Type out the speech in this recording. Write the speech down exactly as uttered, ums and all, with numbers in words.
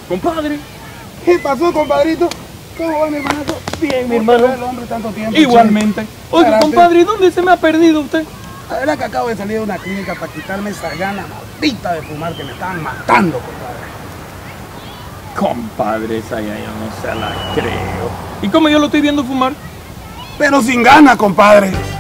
Compadre. ¿Qué pasó, compadrito? ¿Cómo va, mi hermanazo? Bien, mi hermano. El hombre tanto tiempo. Igualmente. Oiga, Gracias. compadre, ¿y dónde se me ha perdido usted? La verdad que acabo de salir de una clínica para quitarme esa gana maldita de fumar que me estaban matando, compadre. Compadre, esa ya yo no se la creo. ¿Y cómo yo lo estoy viendo fumar? Pero sin ganas, compadre.